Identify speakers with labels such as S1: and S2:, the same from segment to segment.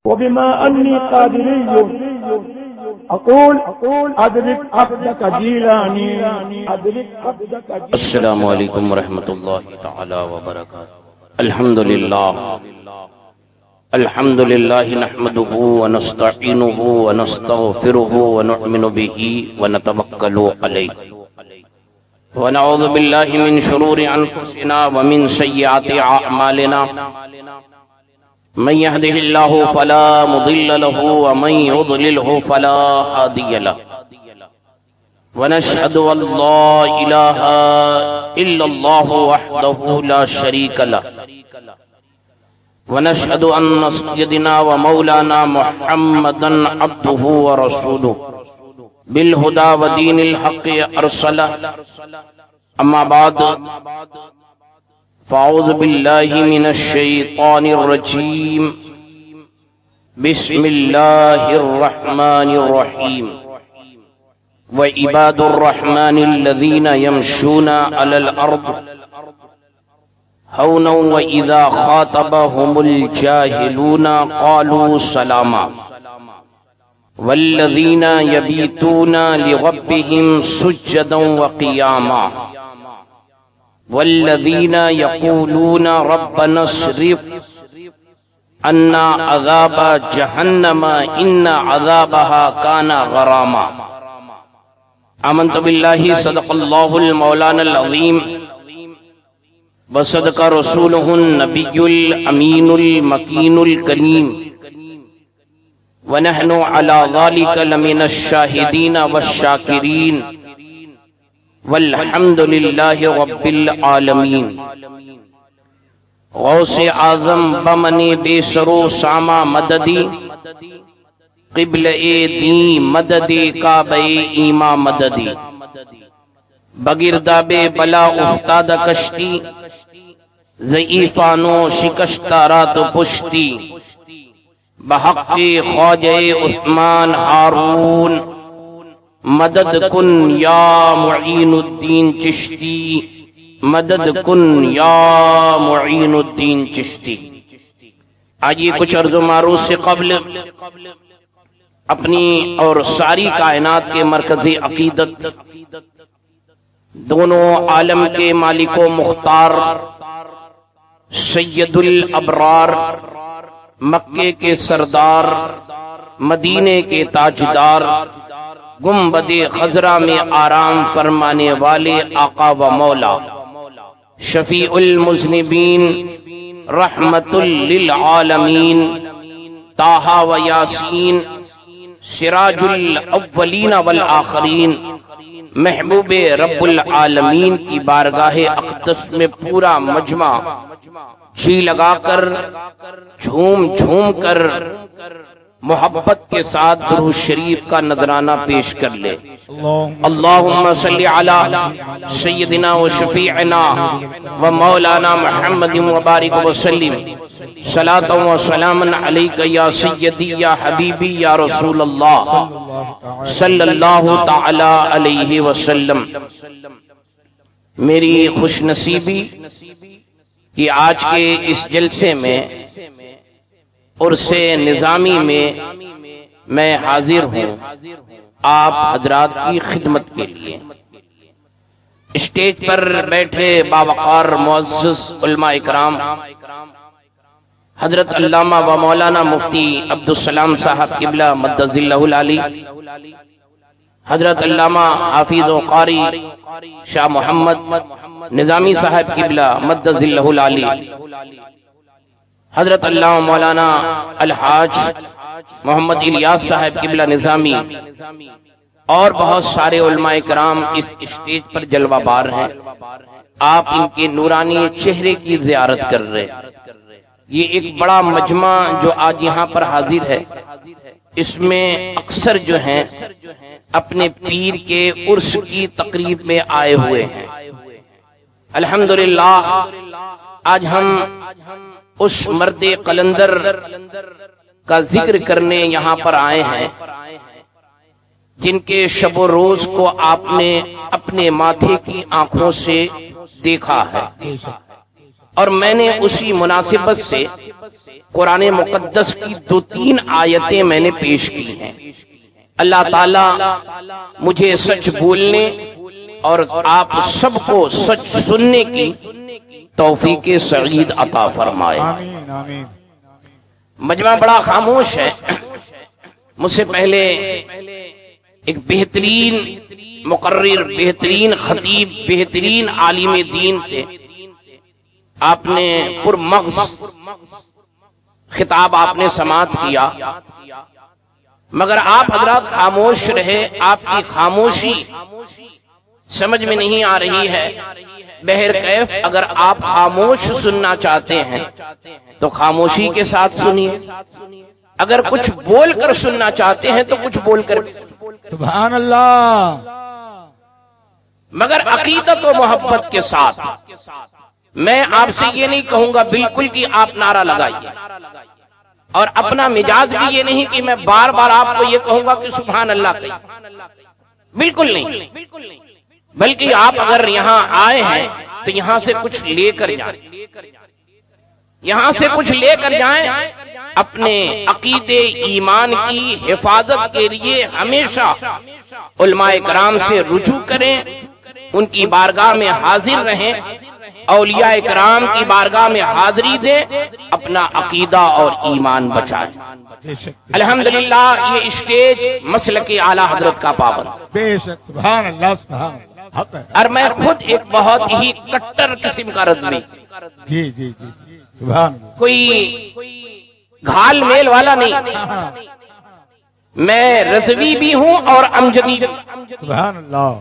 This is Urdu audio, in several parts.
S1: وبما أني قادري أقول أدرك عبدك جيلاني أدرك عبدك جيلاني.
S2: السلام علیکم ورحمۃ اللہ تعالی وبرکاتہ. الحمد للہ نحمده ونستعینه ونستغفره ونؤمن به ونتوکل علیہ ونعوذ باللہ من شرور انفسنا ومن سیئات اعمالنا من يهده الله فلا مضل له ومن يضلله فلا هادي له ونشهد أن لا إله إلا الله وحده لا شريك له ونشهد أن سيدنا ومولانا محمدا عبده ورسوله بالهدى ودين الحق أرسله. أما بعد فأعوذ بالله من الشيطان الرجيم. بسم الله الرحمن الرحيم. وعباد الرحمن الذين يمشون على الأرض هونا وإذا خاطبهم الجاهلون قالوا سلاما والذين يبيتون لربهم سجدا وقياما والذين يقولون ربنا اصرف عنا عذاب جهنم إن عذابها كان غراما. آمنت باللہ صدق اللہ المولانا العظیم وصدق رسولہ النبی الامین المکین الکریم ونحن علی ذالک لمن الشاہدین والشاکرین والحمد للہ رب العالمین. غوث اعظم بمن بے سرو ساما مددی قبل دین مدد کعبہ ایما مددی بگرداب بلا افتاد کشتی ضعیفانو شکستہ رات پشتی بحق خواجہ عثمان ہارون مدد کن یا معین الدین چشتی مدد کن یا معین الدین چشتی. آج یہ کچھ عرض و معروض سے قبل اپنی اور ساری کائنات کے مرکزی عقیدت دونوں عالم کے مالک و مختار سید الابرار مکے کے سردار مدینے کے تاجدار گنبد خضرا میں آرام فرمانے والے آقا و مولا شفیع المذنبین رحمت للعالمین طٰہٰ و یاسین سراج الاولین والآخرین محبوب رب العالمین کی بارگاہ اقدس میں پورا مجمع جی لگا کر جھوم جھوم کر محبت کے ساتھ درود شریف کا نذرانہ پیش کر لے. اللہم صلی علی سیدنا و شفیعنا و مولانا محمد وبارک وسلم صلاۃ و سلام علیک یا سیدی یا حبیبی یا رسول اللہ صلی اللہ تعالی علیہ وسلم. میری خوش نصیبی کہ آج کے اس جلسے میں عرس نظامی میں حاضر ہوں آپ حضرات کی خدمت کے لیے. اسٹیج پر بیٹھے باوقار معزز علماء اکرام حضرت علامہ و مولانا مفتی عبدالسلام صاحب قبلہ مدد اللہ العلی، حضرت علامہ حافظ و قاری شاہ محمد نظامی صاحب قبلہ مدد اللہ العلی، حضرت علامہ مولانا الحاج محمد الیاس صاحب قبلہ نظامی اور بہت سارے علماء کرام اس اسٹیج پر جلوہ بار ہیں. آپ ان کے نورانی چہرے کی زیارت کر رہے. یہ ایک بڑا مجمع جو آج یہاں پر حاضر ہے، اس میں اکثر جو ہیں اپنے پیر کے عرس کی تقریب میں آئے ہوئے ہیں. الحمدللہ آج ہم اس مرد قلندر کا ذکر کرنے یہاں پر آئے ہیں جن کے شب و روز کو آپ نے اپنے ماتھے کی آنکھوں سے دیکھا ہے، اور میں نے اسی مناسبت سے قرآن مقدس کی 2-3 آیتیں میں نے پیش کی ہیں۔ اللہ تعالیٰ مجھے سچ بولنے اور آپ سب کو سچ سننے کی توفیق سعید عطا فرمائے۔
S3: آمین آمین۔
S2: مجمع بڑا خاموش ہے۔ مجھ سے پہلے ایک بہترین مقرر، بہترین خطیب، بہترین عالم دین سے آپ نے پرمغز خطاب آپ نے سماعت کیا، مگر آپ حضرات خاموش رہے۔ آپ کی خاموشی سمجھ میں نہیں آ رہی ہے۔ بہرکیف اگر آپ خاموش سننا چاہتے ہیں تو خاموشی کے ساتھ سنیے، اگر کچھ بول کر سننا چاہتے ہیں تو کچھ بول کر۔
S3: سبحان اللہ۔
S2: مگر عقیدت و محبت کے ساتھ میں آپ سے یہ نہیں کہوں گا بالکل کہ آپ نعرہ لگائیے، اور اپنا مزاج بھی یہ نہیں کہ میں بار بار آپ کو یہ کہوں گا کہ سبحان اللہ کہیے، بالکل نہیں، بلکہ آپ اگر یہاں آئے ہیں تو یہاں سے کچھ لے کر جائیں، یہاں سے کچھ لے کر جائیں۔ اپنے عقیدے ایمان کی حفاظت کے لیے ہمیشہ علماء کرام سے رجوع کریں، ان کی بارگاہ میں حاضر رہیں، اولیاء کرام کی بارگاہ میں حاضری دیں، اپنا عقیدہ اور ایمان بچائیں۔ الحمدللہ یہ اسٹیج مسلک اعلیٰ حضرت کا پابند،
S3: بے شک، سبحان اللہ سبحان اللہ۔
S2: اور میں خود ایک بہت ہی کٹر قسم کا رضوی،
S3: جی جی جی سبحان اللہ۔
S2: کوئی گھال میل والا نہیں، میں رضوی بھی ہوں اور امجدی بھی،
S3: سبحان اللہ۔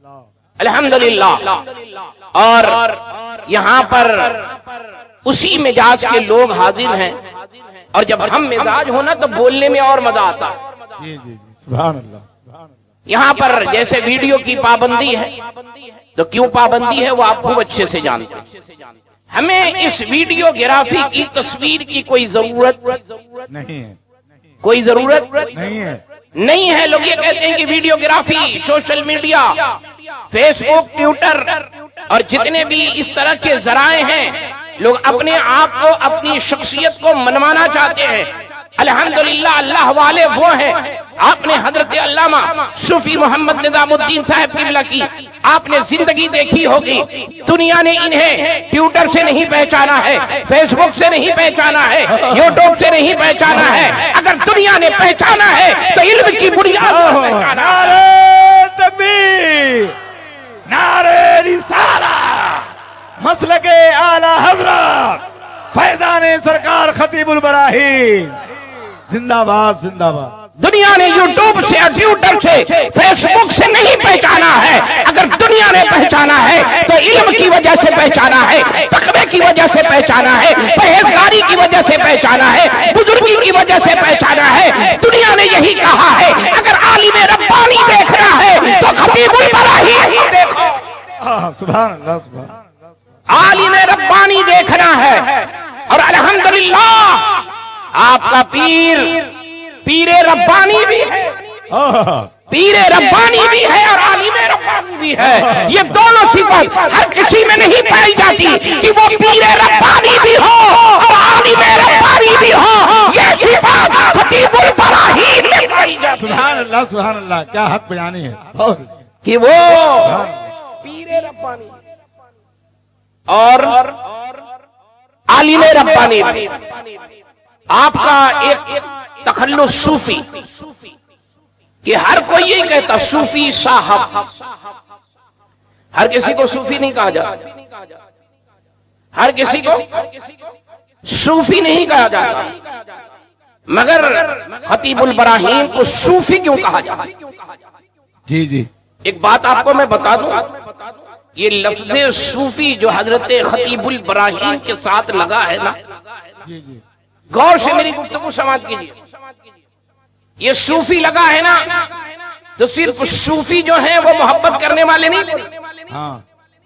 S2: الحمدللہ۔ اور یہاں پر اسی مزاج کے لوگ حاضر ہیں، اور جب ہم مزاج ہونا تو بولنے میں اور مزہ آتا ہے۔
S3: جی جی جی سبحان اللہ۔
S2: یہاں پر جیسے ویڈیو کی پابندی ہے، تو کیوں پابندی ہے وہ آپ خوب اچھے سے جانتے ہیں۔ ہمیں اس ویڈیو گرافی کی تصویر کی کوئی ضرورت
S3: نہیں ہے،
S2: کوئی ضرورت
S3: نہیں ہے۔
S2: نہیں ہے۔ لوگ یہ کہتے ہیں کہ videography, social media, Facebook, Twitter اور جتنے بھی اس طرح کے ذرائع ہیں، لوگ اپنے آپ کو، اپنی شخصیت کو منوانا چاہتے ہیں۔ الحمدللہ اللہ والے وہ ہیں۔ آپ نے حضرت علامہ صوفی محمد نظام الدین صاحب قبلہ کی آپ نے زندگی دیکھی ہوگی۔ دنیا نے انہیں ٹویٹر سے نہیں پہچانا ہے، فیس بک سے نہیں پہچانا ہے، یوٹیوب سے نہیں پہچانا ہے۔ اگر دنیا نے پہچانا ہے تو علم کی بنیاد پر پہچانا ہے۔
S3: نعرہ تکبیر، نعرہ رسالہ، مسلک اعلیٰ حضرت فیضان سرکار خطیب البراہیم، زندہ باد زندہ باد۔
S2: دنیا نے یوٹیوب سے، ٹویٹر سے، فیس بک سے نہیں پہچانا ہے۔ اگر دنیا نے پہچانا ہے تو علم کی وجہ سے پہچانا ہے، تقوی کی وجہ سے پہچانا ہے، پرہیزگاری کی وجہ سے پہچانا ہے، بزرگی کی وجہ سے پہچانا ہے۔ دنیا نے یہی کہا ہے اگر عالم ربانی دیکھنا ہے تو خطیب البراہیم دیکھو۔
S3: سبحان اللہ سبحان اللہ۔
S2: عالم ربانی دیکھنا ہے، اور الحمدللہ آپ کا پیر ربانی بھی ہے، پیر ربانی بھی ہے اور عالم ربانی بھی ہے۔ یہ دونوں صفات ہر کسی میں نہیں پائی جاتی کہ وہ پیر ربانی بھی ہو اور عالم ربانی بھی ہو۔ یہ صفات خطیب البراہیم میں پائی جاتی ہے۔
S3: سبحان اللہ سبحان اللہ، کیا حق بیانی ہے
S2: کہ وہ پیر ربانی اور عالم ربانی بھی۔ آپ کا ایک تخلص صوفی کہ ہر کوئی یہی کہتا صوفی صاحب، ہر کسی کو صوفی نہیں کہا جاتا، ہر کسی کو صوفی نہیں کہا جاتا، مگر خطیب البراہیم کو صوفی کیوں کہا جاتا؟
S3: جی جی
S2: ایک بات آپ کو میں بتا دوں، یہ لفظ صوفی جو حضرت خطیب البراہیم کے ساتھ لگا ہے نا،
S3: جی جی
S2: غور سے میری گفتگو سماعت کیجیے۔ یہ صوفی لگا ہے نا، تو صرف صوفی جو ہیں وہ محبت کرنے والے نہیں،
S3: ہاں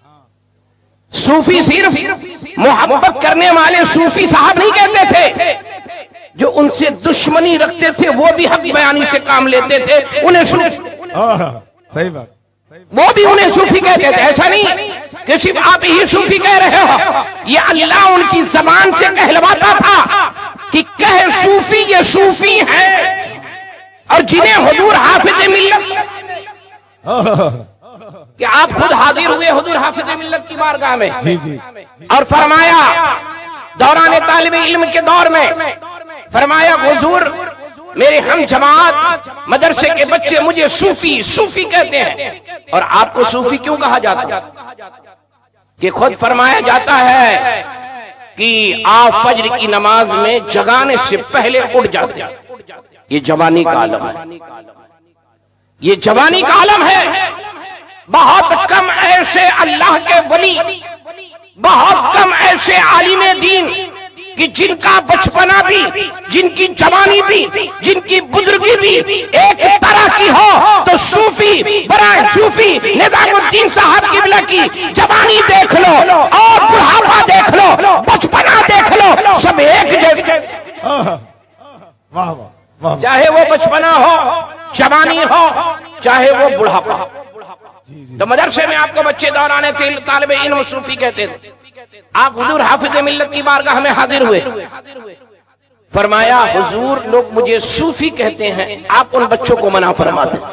S2: صوفی صرف محبت کرنے والے صوفی صاحب نہیں کہتے تھے، جو ان سے دشمنی رکھتے تھے وہ بھی حق بیانی سے کام لیتے تھے، انہیں
S3: صحیح بات،
S2: وہ بھی انہیں صوفی کہتے تھے۔ ایسا نہیں کہ صرف آپ ہی صوفی کہہ رہے ہو؟ یہ اللہ ان کی زبان سے کہلواتا تھا کہ کہہ صوفی یہ صوفی ہیں، اور جنہیں حضور حافظ ملت، کہ آپ خود حاضر ہوئے حضور حافظ ملت کی بارگاہ میں، اور فرمایا دوران طالب علم کے دور میں، فرمایا حضور میرے ہم جماعت مدرسے کے بچے مجھے صوفی صوفی کہتے ہیں، اور آپ کو صوفی کیوں کہا جاتا ہے؟ کہ خود فرمایا جاتا ہے کہ آپ فجر کی نماز میں جگانے سے پہلے اٹھ جاتے ہیں۔ یہ جوانی کا عالم ہے، یہ جوانی کا عالم ہے۔ بہت کم ایسے اللہ کے ولی، بہت کم ایسے عالم دین کہ جن کا بچپنا بھی، جن کی جوانی بھی، جن کی بزرگی بھی ایک طرح کی ہو، تو صوفی برائے صوفی نظام الدین صاحب قبلہ کی جوانی دیکھ لو اور بڑھاپا دیکھ لو، بچپنا دیکھ لو، سب ایک جیسے، چاہے وہ بچپنا ہو، جوانی ہو، چاہے وہ بڑھاپا ہو۔ تو مدرسے میں آپ کو بچے دوران طالب علم صوفی کہتے تھے، آپ حضور حافظ ملت کی بارگاہ میں حاضر ہوئے، فرمایا حضور لوگ مجھے صوفی کہتے ہیں، آپ ان بچوں کو منع فرما دیں،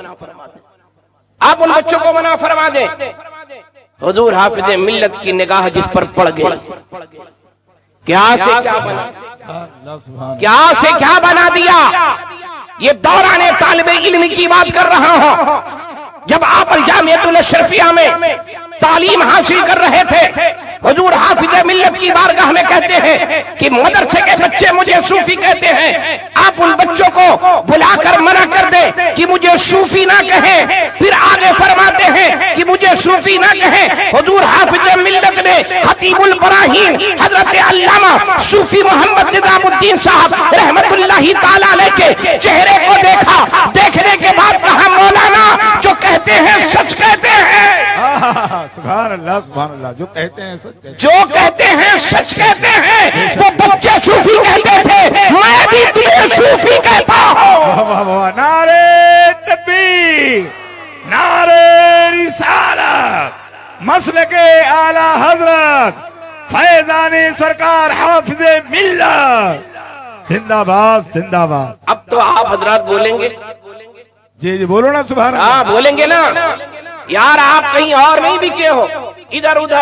S2: آپ ان بچوں کو منع فرما دیں۔ حضور حافظ ملت کی نگاہ جس پر پڑ گئی، کیا سے کیا بنا، کیا سے کیا بنا دیا۔ یہ دوران طالب علم کی بات کر رہا ہوں، جب آپ الجامعۃ الاشرفیہ میں تعلیم حاصل کر رہے تھے، حضور حافظ ملت کی بارگاہ میں کہتے ہیں کہ مدرسے کے بچے مجھے صوفی کہتے ہیں، آپ ان بچوں کو بلا کر منع کر دیں کہ مجھے صوفی نہ کہیں، پھر آگے فرماتے ہیں کہ مجھے صوفی نہ کہیں۔ حضور حافظ ملت نے خطیب البراہیم حضرت علامہ صوفی محمد نظام الدین صاحب رحمت اللہ تعالیٰ علیہ کے چہرے کو دیکھا، دیکھنے کے بعد کہا مولانا جو کہتے ہیں سچ کہتے ہیں،
S3: سبحان اللہ سبحان اللہ، جو کہتے ہیں سچ کہتے ہیں،
S2: جو کہتے ہیں سچ کہتے ہیں۔ وہ بچے صوفی کہتے تھے، میں بھی تمہیں صوفی کہتا ہوں۔
S3: نعرہ تکبیر، نعرہ رسالت، مسلک اعلی حضرت فیضان سرکار حافظ ملت، زندہ باد زندہ باد۔
S2: اب تو آپ حضرات بولیں گے،
S3: جی جی بولو نا سبحان اللہ۔
S2: ہاں بولیں گے نا یار، آپ کہیں اور نہیں بکے ہو ادھر ادھر۔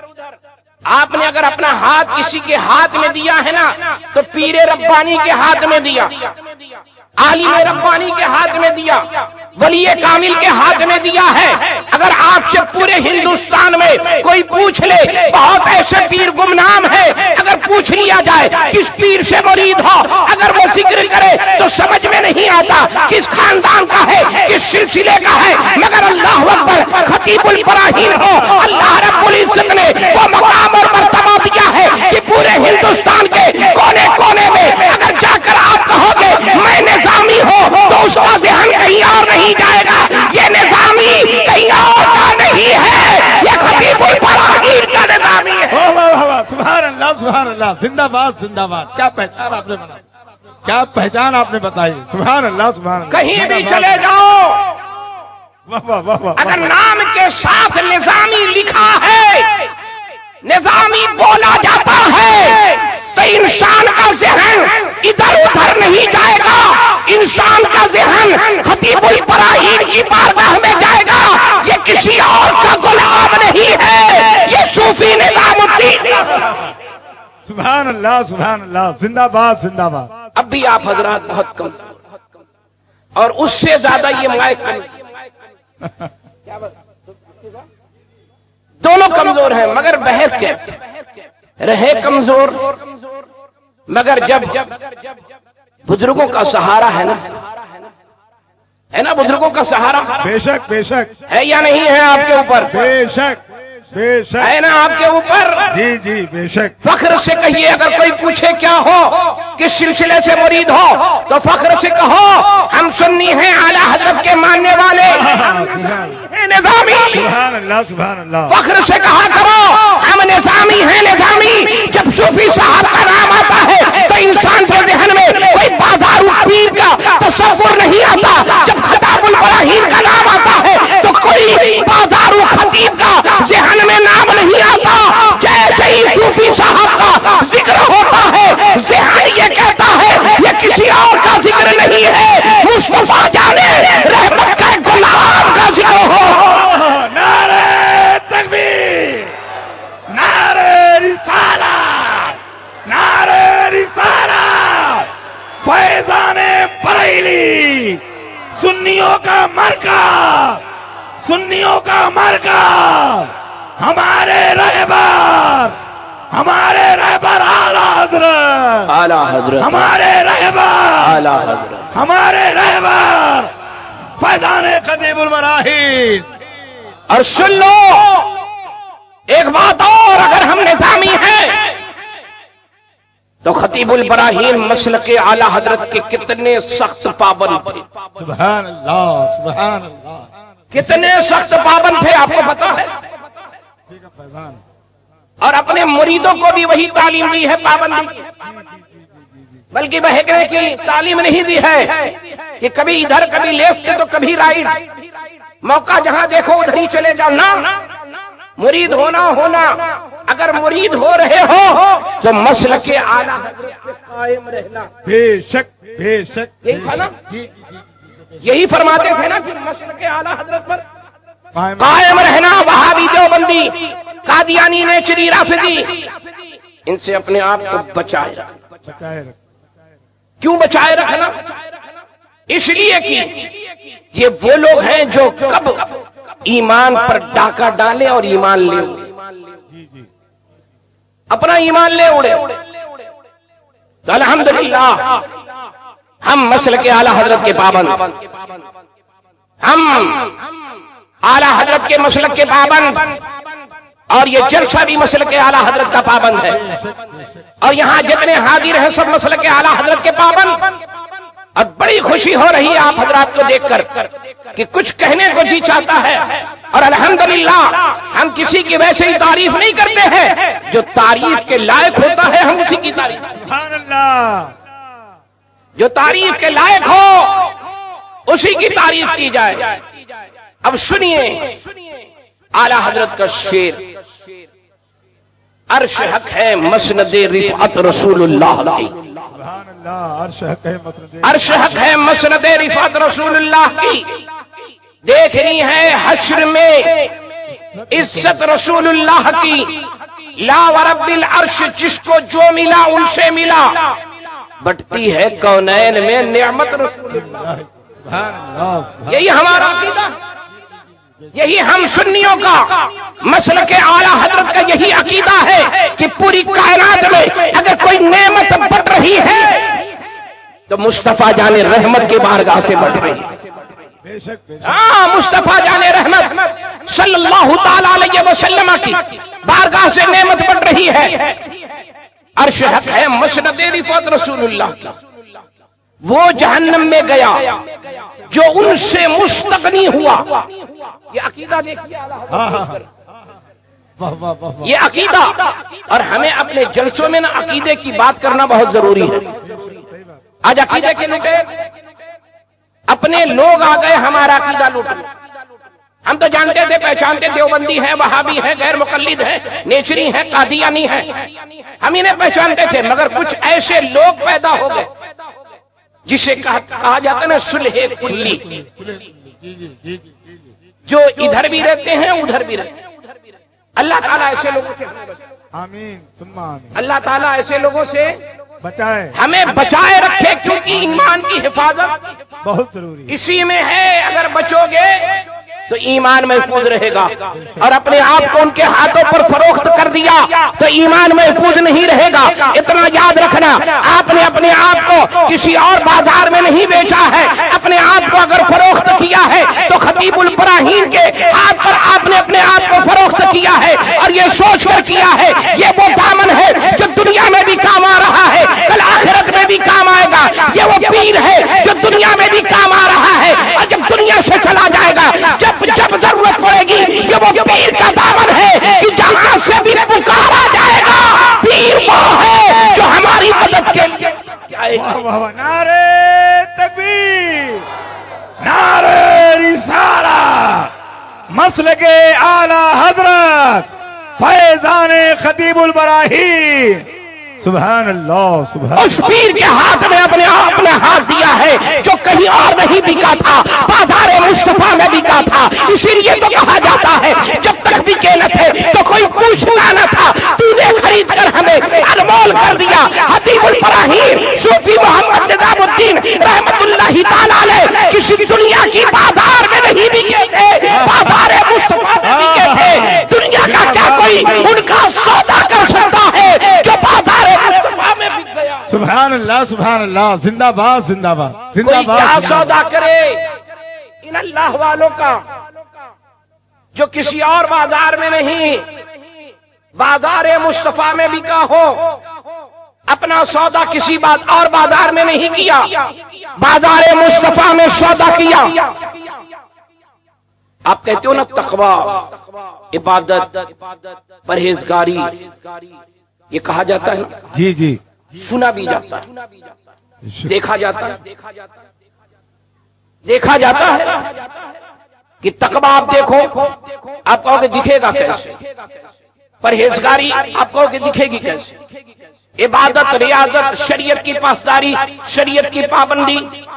S2: آپ نے اگر اپنا ہاتھ کسی کے ہاتھ میں دیا ہے نا تو پیر ربانی کے ہاتھ میں دیا، عالم ربانی کے ہاتھ میں دیا، ولی کامل کے ہاتھ میں دیا ہے۔ اگر آپ سے پورے ہندوستان میں کوئی پوچھ لے، بہت ایسے پیر گمنام ہیں، اگر پوچھ لیا جائے کس پیر سے مرید ہو، اگر وہ ذکر کرے تو سمجھ میں نہیں آتا کس خاندان کا ہے، کس سلسلے کا ہے، مگر اللہ اکبر خطیب البراہیم ہو، اللہ رب العزت نے وہ مقام اور مرتبہ دیا ہے کہ پورے ہندوستان کے کونے کونے میں اگر جا کر آپ کہو گے میں نظامی ہو تو اس کا ذہن کہیں اور نہیں جائے گا۔ یہ نظامی کہیں اور کا نہیں ہے، یہ خطیب البراہیم کا نظامی ہے۔
S3: سبحان اللہ سبحان اللہ، زندہ باد زندہ باد۔ کیا پہچان آپ نے بنائی، کیا پہچان آپ نے بتائی، سبحان اللہ سبحان اللہ۔
S2: کہیں بھی چلے جاؤ،
S3: واہ واہ واہ واہ،
S2: اگر نام کے ساتھ نظامی لکھا ہے، نظامی بولا جاتا ہے، تو انسان کا ذہن ادھر ادھر نہیں جائے گا، انسان کا ذہن خطیب البراہیم کی بارگاہ میں جائے گا۔ یہ کسی اور کا غلام نہیں ہے، یہ صوفی نظام الدین۔
S3: سبحان اللہ سبحان اللہ، زندہ باد زندہ باد۔
S2: اب بھی آپ حضرات بہت کم، اور اس سے زیادہ یہ مائک کم، دونوں کمزور ہیں، مگر بہر کے رہے کمزور، مگر جب بزرگوں کا سہارا ہے نا بزرگوں کا سہارا
S3: بے شک بے شک
S2: ہے یا نہیں ہے آپ کے اوپر؟
S3: بے شک بے شک
S2: ہے نا آپ کے اوپر؟
S3: جی جی بے شک۔
S2: فخر سے کہیے، اگر کوئی پوچھے کیا ہو، کس سلسلے سے مرید ہو، تو فخر سے کہو ہم سنی ہیں، اعلیٰ حضرت کے ماننے والے نظامی۔
S3: سبحان اللہ سبحان اللہ۔
S2: فخر سے کہا کرو ہم نظامی ہیں، نظامی۔ جب صوفی صاحب کا نام آتا ہے تو انسان کے ذہن میں کوئی بازارو پیر کا تصور نہیں آتا، جب خطیب البراہیم کا نام آتا ہے تو کوئی بازارو خطیب کا ذہن میں نام ذکر نہیں ہے، مصطفیٰ جانے رحمت کا غلام کا ذکر ہو۔
S3: نعرہ تکبیر، نعرہ رسالت، نعرہ رسالت، فیضان بریلی، سنیوں کا مرکز، سنیوں کا مرکز، ہمارے رہبر، ہمارے رہبر اعلیٰ حضرت،
S2: اعلیٰ حضرت،
S3: ہمارے رہبر،
S2: اعلیٰ حضرت،
S3: ہمارے رہبر فیضان خطیب المراحل۔
S2: اور سن لو ایک بات اور، اگر ہم نظامی ہیں تو خطیب البراہیم مسلک اعلیٰ حضرت کے کتنے سخت پابند تھے،
S3: سبحان اللہ، سبحان اللہ،
S2: کتنے سخت پابند تھے آپ کو پتا ہے، اور اپنے مریدوں کو بھی وہی تعلیم دی ہے، پابندی، بلکہ بہکنے کی تعلیم نہیں دی ہے کہ کبھی ادھر کبھی لیفٹ تو کبھی رائٹ، موقع جہاں دیکھو ادھر ہی چلے جانا، مرید ہونا، اگر مرید ہو رہے ہو تو مسلک اعلیٰ حضرت پہ قائم رہنا۔
S3: بے شک، بے شک،
S2: یہی تھا نا، یہی فرماتے تھے نا کہ مسلک اعلیٰ حضرت پر قائم رہنا، وہابی دیوبندی، قادیانی، نیچری، رافضی، ان سے اپنے آپ کو بچائے رکھنا۔ کیوں بچائے رکھنا؟ اس لیے کہ یہ وہ لوگ ہیں جو کب ایمان پر ڈاکہ ڈالے اور ایمان لے اڑے، اپنا ایمان لے اڑے۔ تو الحمدللہ ہم مسلک اعلیٰ حضرت کے پابند، ہم اعلیٰ حضرت کے مسلک کے پابند، اور یہ جلسہ بھی مسلک اعلیٰ حضرت کا پابند ہے، اور یہاں جتنے حاضر ہیں سب مسلک اعلیٰ حضرت کے پابند۔ اور بڑی خوشی ہو رہی ہے آپ حضرات کو دیکھ کر کہ کچھ کہنے کو جی چاہتا ہے، اور الحمدللہ ہم کسی کی ویسے ہی تعریف نہیں کرتے ہیں، جو تعریف کے لائق ہوتا ہے ہم اسی کی تعریف،
S3: سبحان اللہ،
S2: جو تعریف کے لائق ہو اسی کی تعریف کی جائے۔ اب سنیے اعلیٰ حضرت کا شعر، عرش حق ہے مسند رفعت رسول اللہ کی،
S3: سبحان اللہ، عرش حق ہے مسند،
S2: عرش حق ہے مسند رفعت رسول اللہ کی، دیکھنی ہے حشر میں عزت رسول اللہ کی، لا ورب العرش جس کو جو ملا ان سے ملا، بٹتی ہے کونین میں نعمت رسول اللہ۔
S3: سبحان اللہ،
S2: یہی ہمارا عقیدہ، یہی ہم سنیوں کا مسلک اعلیٰ حضرت کا یہی عقیدہ ہے کہ پوری کائنات میں اگر کوئی نعمت بڑھ رہی ہے تو مصطفیٰ جان رحمت کے بارگاہ سے بڑھ رہی ہے۔
S3: بے شک، بے شک،
S2: ہاں، مصطفیٰ جان رحمت صلی اللہ تعالی علیہ وسلم کی بارگاہ سے نعمت بڑھ رہی ہے۔ عرش حق ہے مسند رفعت رسول اللہ کی، وہ جہنم میں گیا جو ان سے مستغنی ہوا۔ یہ عقیدہ دیکھیے، یہ عقیدہ، اور ہمیں اپنے جلسوں میں نا عقیدے کی بات کرنا بہت ضروری ہے۔ آج عقیدے کے لوٹے اپنے لوگ آ گئے ہمارا عقیدہ لوٹنے۔ ہم تو جانتے تھے، پہچانتے، دیوبندی ہیں، وہابی ہیں، غیر مقلد ہیں، نیچری ہیں، قادیانی ہیں، ہم انہیں پہچانتے تھے، مگر کچھ ایسے لوگ پیدا ہو گئے جسے کہا جاتا ہے نا صلح کلی، جو ادھر بھی رہتے ہیں ادھر بھی رہتے ہیں۔ اللہ تعالیٰ ایسے لوگوں سے
S3: آمین ثم آمین،
S2: اللہ تعالیٰ ایسے لوگوں سے
S3: بچائے،
S2: ہمیں بچائے رکھے، کیونکہ ایمان کی حفاظت
S3: بہت ضروری،
S2: اسی میں ہے۔ اگر بچو گے تو ایمان محفوظ رہے گا، اور اپنے آپ کو ان کے ہاتھوں پر فروخت کر دیا تو ایمان محفوظ نہیں رہے گا۔ اتنا یاد رکھنا، آپ نے اپنے آپ کو کسی اور بازار میں نہیں بیچا ہے، اپنے آپ کو اگر فروخت کیا ہے تو خطیب البراہیم کے ہاتھ پر آپ نے اپنے آپ کو فروخت کیا ہے، اور یہ سوچ کر کیا ہے یہ وہ دامن ہے جو دنیا میں بھی کام آ رہا ہے، کل آخرت میں بھی کام آئے گا۔ یہ وہ پیر ہے جو دنیا میں بھی کام آ رہا ہے، اور جب دنیا سے چلا جائے گا، جب ضرورت پڑے گی، یہ وہ پیر کا دامن ہے کہ جہاں سے بھی پکارا جائے گا، پیر وہ ہے جو ہماری مدد کے لیے آئے گا۔
S3: نعرہ تکبیر، نعرہ رسالت، مسلک اعلیٰ حضرت فیضان خطیب البراہیم سبحان اللہ سبحان
S2: اس پیر کے ہاتھ میں اپنا ہاتھ دیا ہے جو کہیں اور نہیں بکا تھا، بازار مصطفیٰ میں بکا تھا. اسی لیے تو کہا جاتا ہے جب تک بکے نہ تھے تو کوئی پوچھتا نہ تھا، تو نے خرید کر ہمیں انمول کر دیا. حتیب البراہیم صوفی محمد نظام الدین رحمت اللہ تعالیٰ علیہ کسی دنیا کی بازار میں نہیں بکے تھے، بازار مصطفیٰ میں بکے تھے. دنیا کا کیا کوئی ان کا سودا کر سکتا ہے جو بازار مصطفیٰ میں بک گیا؟
S3: سبحان اللہ سبحان اللہ. زندہ باد زندہ باد زندہ
S2: کوئی
S3: باد.
S2: کیا سودا کرے ان اللہ والوں کا جو کسی اور بازار میں نہیں، بازار مصطفیٰ میں بکا ہو. اپنا سودا کسی اور بازار میں نہیں کیا، بازار مصطفیٰ میں سودا کیا. آپ کہتے ہو نا تقوی، عبادت، پرہیزگاری، یہ کہا جاتا ہے.
S3: جی جی
S2: سنا بھی جاتا ہے، دیکھا جاتا ہے. دیکھا جاتا ہے کہ تقوی آپ دیکھو، آپ کہو کہ دکھے گا کیسے؟ پرہیزگاری آپ کہو کہ دکھے گی کیسے؟ عبادت، ریاضت، شریعت کی پاسداری، شریعت کی پابندی،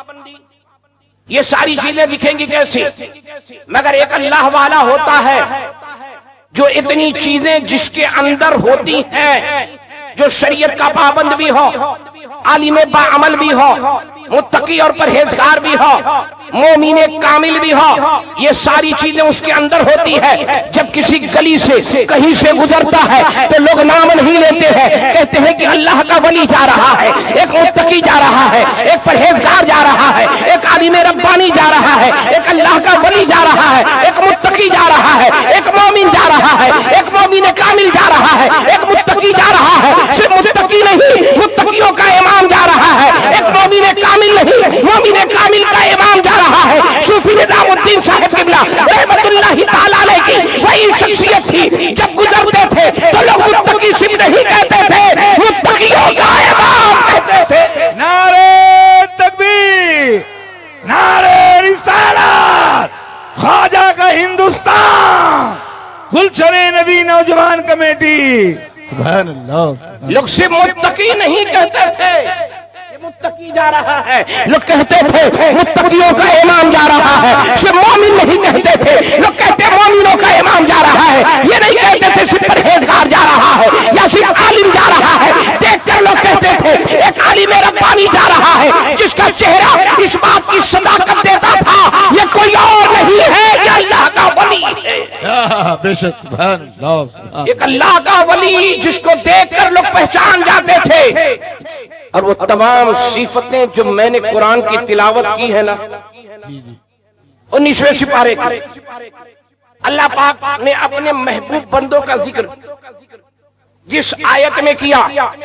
S2: یہ ساری چیزیں دکھیں گی کیسے؟ مگر ایک اللہ والا ہوتا ہے جو اتنی چیزیں جس کے اندر ہوتی ہیں، جو شریعت کا پابند بھی ہو، عالم باعمل بھی ہو، متقی اور پرہیزگار بھی ہو، مومن کامل بھی ہو، یہ ساری چیزیں اس کے اندر ہوتی ہے. جب کسی گلی سے کہیں سے گزرتا ہے تو لوگ نام نہیں لیتے ہیں، کہتے ہیں کہ اللہ کا ولی جا رہا ہے، ایک متقی جا رہا ہے، ایک پرہیزگار جا رہا ہے، ایک عالم ربانی جا رہا ہے، ایک اللہ کا ولی جا رہا ہے، ایک متقی جا رہا ہے، ایک مومن جا رہا ہے، ایک مومن کامل جا رہا ہے، ایک متقی جا رہا ہے. صرف متقی نہیں، متقیوں کا امام جا رہا ہے. ایک مومن کامل نہیں، مومن کامل کا امام جا رہا ہے. صوفی نظام الدین صاحب قبلہ رحمت اللہ تعالیٰ علیہ کی وہی شخصیت تھی، جب گزرتے تھے تو لوگ متقی صرف نہیں کہتے تھے، متقیوں کا امام کہتے تھے.
S3: نعرہ تکبیر، نعرہ رسالت، خواجہ کا ہندوستان، گلشن نبی نوجوان کمیٹی. سبحان اللہ.
S2: لوگ صرف متقی نہیں کہتے تھے، متقی جا رہا ہے. لوگ کہتے تھے متقیوں کا امام جا رہا ہے. صرف مومن نہیں کہتے تھے، لوگ کہتے مومنوں کا امام جا رہا ہے. یہ نہیں کہتے تھے صرف پرہیزگار جا رہا ہے یا صرف عالم جا رہا ہے. دیکھ کر لوگ کہتے تھے ایک عالم ربانی جا رہا ہے جس کا چہرہ اس بات کی صداقت دیتا تھا یہ کوئی اور نہیں ہے، یہ اللہ کا ولی ہے.
S3: بے شک. سبحان اللہ.
S2: ایک اللہ کا ولی جس کو دیکھ کر لوگ پہچان جاتے تھے. اور وہ تمام صفتیں جو میں نے قرآن کی تلاوت کی ہے نا، 19ویں سپارے کی، اللہ پاک نے اپنے محبوب بندوں کا ذکر جس آیت میں کیا،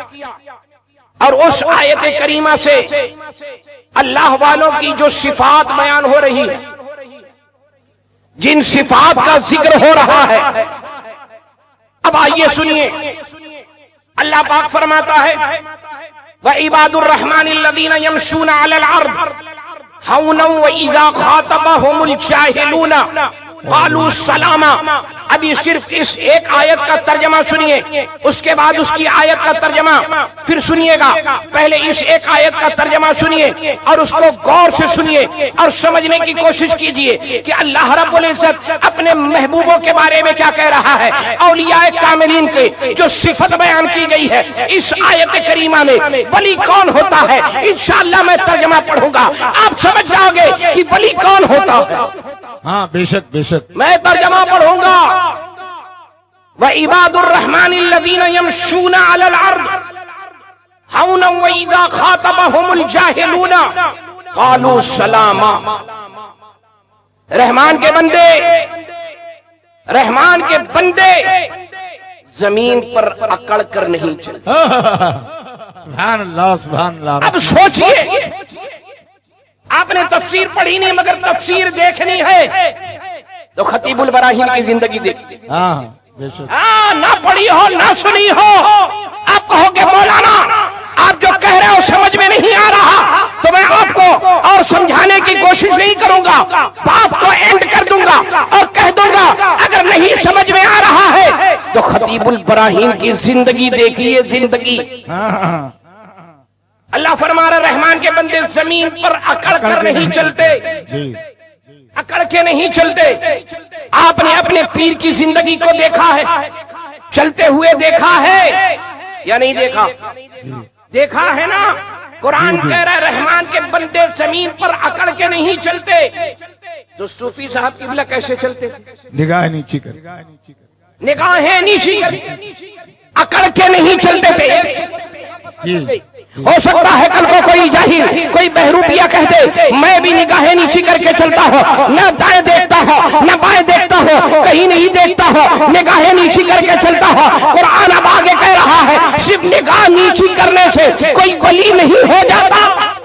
S2: اور اس آیت کریمہ سے اللہ والوں کی جو صفات بیان ہو رہی ہے، جن صفات کا ذکر ہو رہا ہے. اب آئیے سنیے، اللہ پاک فرماتا ہے وَعِبَادُ الرَّحْمَنِ الَّذِينَ يَمْشُونَ عَلَى الْأَرْضِ هَوْنًا وَإِذَا خَاطَبَهُمُ الْجَاهِلُونَ قَالُوا سَلَامًا. ابھی صرف اس ایک آیت کا ترجمہ سنیے، اس کے بعد اس کی آیت کا ترجمہ پھر سنیے گا. پہلے اس ایک آیت کا ترجمہ سنیے اور اس کو غور سے سنیے اور سمجھنے کی کوشش کیجئے کہ اللہ رب العزت اپنے محبوبوں کے بارے میں کیا کہہ رہا ہے. اولیاء کاملین کے جو صفت بیان کی گئی ہے اس آیت کریمہ میں، ولی کون ہوتا ہے انشاءاللہ میں ترجمہ پڑھوں گا، آپ سمجھ جاؤ گے کہ ولی کون ہوتا ہے.
S3: ہاں بے شک بے شک.
S2: میں ترجمہ پڑھوں گا وَعِبَادُ الرَّحْمَنِ الَّذِينَ يَمْشُونَ عَلَى الْأَرْضِ هَوْنًا وَإِذَا خَاطَبَهُمُ الْجَاهِلُونَ قَالُوا سَلَامًا. رحمان کے بندے، رحمان کے بندے زمین پر اکڑ کر نہیں چلتے.
S3: سبحان اللہ سبحان اللہ.
S2: اب سوچئے، آپ نے تفسیر پڑھی نہیں مگر تفسیر دیکھنی ہے تو خطیب البراہیم کی زندگی دیکھیں.
S3: ہاں بے شک.
S2: نہ پڑھی ہو نہ سنی ہو، آپ کہو گے مولانا آپ جو کہہ رہے ہو سمجھ میں نہیں آ رہا، تو میں آپ کو اور سمجھانے کی کوشش نہیں کروں گا، بات کو اینڈ کر دوں گا اور کہہ دوں گا اگر نہیں نہیں سمجھ میں آ رہا ہے تو خطیب البراہیم کی زندگی دیکھیے، زندگی۔ اللہ فرما رہا رحمان کے بندے زمین پر اکڑ کر نہیں چلتے، اکڑ کے نہیں چلتے۔ آپ نے اپنے پیر کی زندگی کو دیکھا ہے، چلتے ہوئے دیکھا ہے یا نہیں دیکھا؟ دیکھا ہے نا۔ قرآن کہہ رہا ہے رحمان کے بندے زمین پر اکڑ کے نہیں چلتے، تو صوفی صاحب قبلہ کیسے چلتے؟
S3: نگاہ نیچی کر،
S2: نگاہیں نیچی کر، اکڑ کے نہیں چلتے تھے۔ ہو سکتا ہے کل کو کوئی جاہل، کوئی بہروپیہ کہہ دے میں بھی نگاہیں نیچی کر کے چلتا ہوں، نہ دائیں دیکھتا ہوں نہ بائیں دیکھتا ہوں، کہیں نہیں دیکھتا ہوں، نگاہیں نیچی کر کے چلتا ہوں۔ قرآن اب آگے کہہ رہا ہے صرف نگاہ نیچی کرنے سے کوئی ولی نہیں ہو جاتا،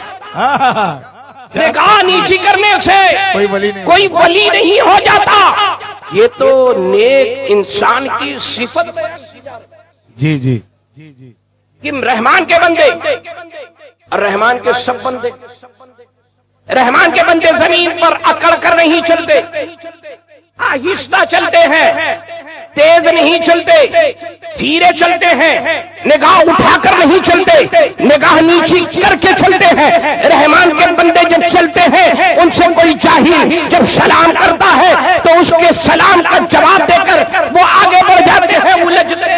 S2: نگاہ نیچی کرنے سے کوئی ولی نہیں ہو جاتا۔ یہ تو نیک انسان کی صفت
S3: جی جی
S2: کہ رحمان کے بندے اور رحمان کے سب بندے، رحمان کے بندے زمین پر اکڑ کر نہیں چلتے، آہستہ چلتے ہیں، تیز نہیں چلتے، دھیرے چلتے ہیں، نگاہ اٹھا کر نہیں چلتے، نگاہ نیچی کر کے چلتے ہیں۔ رحمان کے بندے جب چلتے ہیں ان سے کوئی جاہل جب سلام کرتا ہے تو اس کے سلام کا جواب دے کر وہ آگے بڑھ جاتے ہیں، الجھتے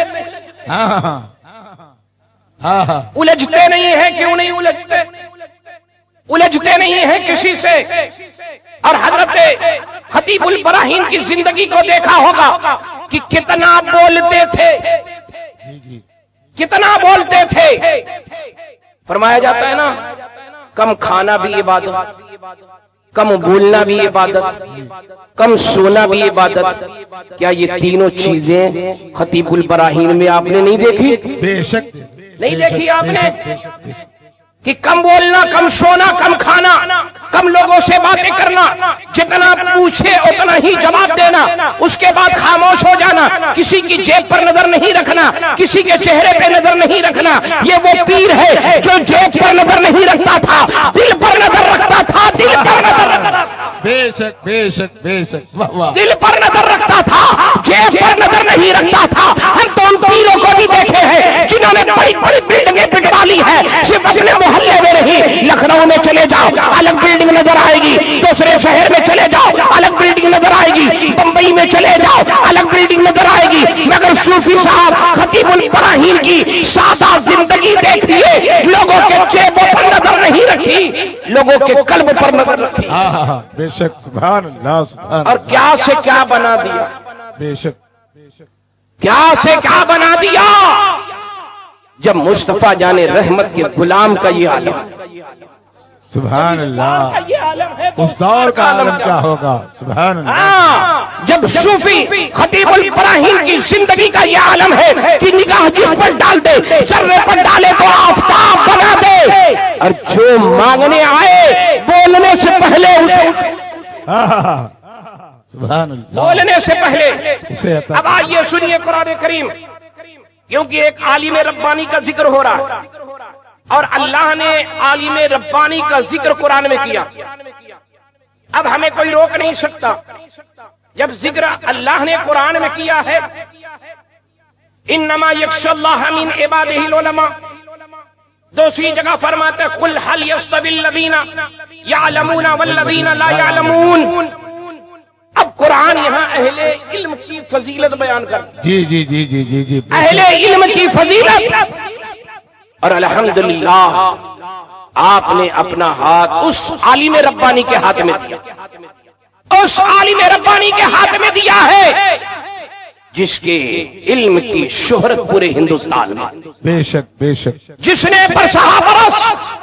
S2: الجھتے نہیں ہیں۔ کیوں نہیں الجھتے؟ الجھتے نہیں ہیں کسی سے۔ اور حضرت خطیب البراہیم کی زندگی کو دیکھا ہوگا کہ کتنا بولتے تھے، کتنا بولتے تھے۔ فرمایا جاتا ہے نا کم کھانا بھی عبادت، کم بولنا بھی عبادت، کم سونا بھی عبادت۔ کیا یہ تینوں چیزیں خطیب البراہیم میں آپ نے نہیں دیکھی؟
S3: بے شک
S2: نہیں دیکھی آپ نے کہ کم بولنا، کم سونا، کم کھانا، کم لوگوں سے باتیں کرنا، جتنا پوچھے اتنا ہی جواب دینا، اس کے بعد خاموش ہو جانا، کسی کی جیب پر نظر نہیں رکھنا، کسی کے چہرے پہ نظر نہیں رکھنا۔ یہ وہ پیر ہے جو جیب پر نظر نہیں رکھتا تھا، دل پر نظر رکھتا تھا، دل پر نظر رکھتا تھا،
S3: بے شک بے شک بے شک،
S2: دل پر نظر رکھتا تھا، جیب پر نظر نہیں رکھتا تھا۔ ہم تو ان پیروں کو بھی دیکھے ہیں جنہوں نے بڑی بڑی بلڈنگیں بٹوا لی ہے، صرف اپنے محلے میں نہیں، لکھنؤ میں چلے جاؤ الگ بلڈنگ نظر آئے گی، دوسرے شہر میں چلے جاؤ الگ بلڈنگ نظر آئے گی، بمبئی میں چلے جاؤ الگ بلڈنگ نظر آئے گی۔ مگر صوفی صاحب خطیب البراہیم کی سادہ زندگی دیکھیے، لوگوں کے جیبوں پر نظر نہیں رکھی، لوگوں کے قلب پر نظر رکھی۔
S3: بے شک، سبحان اللہ سبحان
S2: اور کیا سے کیا بنا دیا،
S3: بے شک
S2: کیا سے کیا بنا دیا۔ جب مصطفیٰ جان رحمت کے غلام کا یہ عالم،
S3: سبحان اللہ، اس دور کا عالم کیا ہوگا، سبحان اللہ۔
S2: جب صوفی خطیب البراہیم کی زندگی کا یہ عالم ہے کہ نگاہ جس پر ڈال دے، ذرے پر ڈالے تو آفتاب بنا دے، اور جو مانگنے آئے بولنے سے پہلے
S3: سبحان اللہ،
S2: بولنے سے پہلے
S3: اسے عطا۔
S2: اب آئیے سنیے قرآن کریم، کیونکہ ایک عالم ربانی کا ذکر ہو رہا ہے اور اللہ نے عالم ربانی کا ذکر قرآن میں کیا۔ اب ہمیں کوئی روک نہیں سکتا، جب ذکر اللہ نے قرآن میں کیا ہے انما یخشی اللہ من عبادہ العلماء، دوسری جگہ فرماتے ہیں قل هل یستوی الذین یعلمون والذین لا یعلمون۔ اب قرآن یہاں اہل علم کی فضیلت بیان کرتا ہے،
S3: جی جی جی جی جی جی،
S2: اہل علم کی فضیلت۔ اور الحمدللہ آپ نے اپنا ہاتھ اس عالم ربانی کے ہاتھ میں دیا، اس عالم ربانی کے ہاتھ میں دیا ہے جس کے علم کی شہرت پورے ہندوستان میں،
S3: بے شک بے شک،
S2: جس نے برسہ برس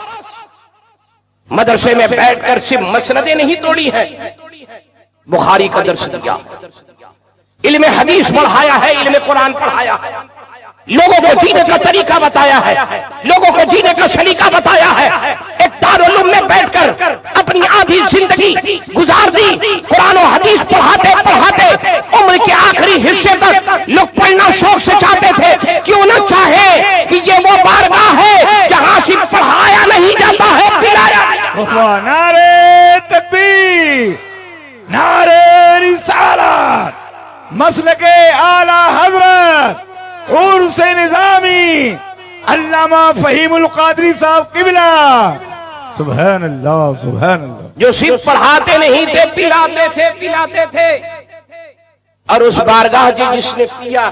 S2: مدرسے میں بیٹھ کر صرف مسندیں نہیں توڑی ہیں، بخاری کا درس دیا، علم حدیث پڑھایا ہے، علم قرآن پڑھایا ہے، لوگوں کو جینے کا طریقہ بتایا ہے، لوگوں کو جینے کا سلیقہ بتایا ہے۔ ایک دارالعلوم میں بیٹھ کر اپنی آدھی زندگی گزار دی، قرآن و حدیث پڑھاتے پڑھاتے عمر کے آخری حصے تک لوگ پڑھنا شوق سے چاہتے تھے۔ کیوں نہ چاہے کہ یہ وہ بارگاہ ہے جہاں صرف پڑھایا نہیں جاتا ہے، پڑھایا جاتا ہے۔
S3: نعرے تکبیر، نعرے رسالت، مسلک اعلی حضرت عرس نظامی علامہ فہیم القادری صاحب قبلہ، سبحان اللہ سبحان اللہ،
S2: جو صرف پڑھاتے نہیں تھے، پلاتے تھے، اور اس بارگاہ جس نے پیا،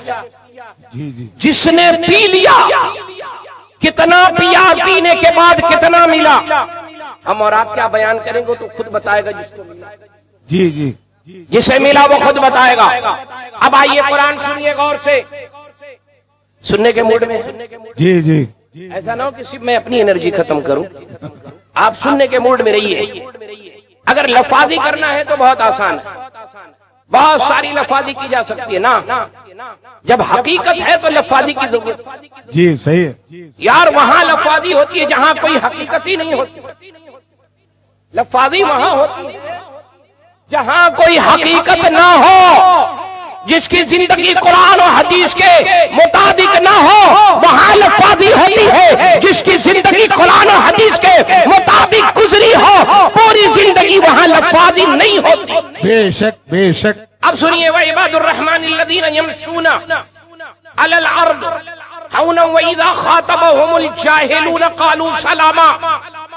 S2: جس نے پی لیا، کتنا پیا، پینے کے بعد کتنا ملا، ہم اور آپ کیا بیان کریں گے تو خود بتائے گا جس کو ملا،
S3: جی جی
S2: جسے ملا وہ خود بتائے گا۔ اب آئیے قرآن سنیے غور سے، سننے کے موڈ میں،
S3: جی جی
S2: ایسا نہ ہو کہ صرف میں اپنی انرجی ختم کروں، آپ سننے کے موڈ میں رہیے۔ اگر لفاظی کرنا ہے تو بہت آسان ہے، بہت ساری لفاظی کی جا سکتی ہے نا، جب حقیقت ہے تو لفاظی کی ضرورت،
S3: جی صحیح ہے
S2: یار وہاں لفاظی ہوتی ہے جہاں کوئی حقیقت ہی نہیں ہوتی، لفاظی وہاں ہوتی ہے جہاں کوئی حقیقت نہ ہو، جس کی زندگی قرآن و حدیث کے مطابق نہ ہو وہاں لفاظی ہوتی ہے، جس کی زندگی قرآن و حدیث کے مطابق گزری ہو پوری زندگی وہاں لفاظی نہیں ہوتی۔
S3: بے شک بے شک۔
S2: اب سنیے وَعِبَادُ الرَّحْمَنِ الَّذِينَ يَمْشُونَ عَلَى الْأَرْضِ هَوْنًا وَإِذَا خَاطَبَهُمُ الْجَاهِلُونَ قَالُوا سَلَامًا،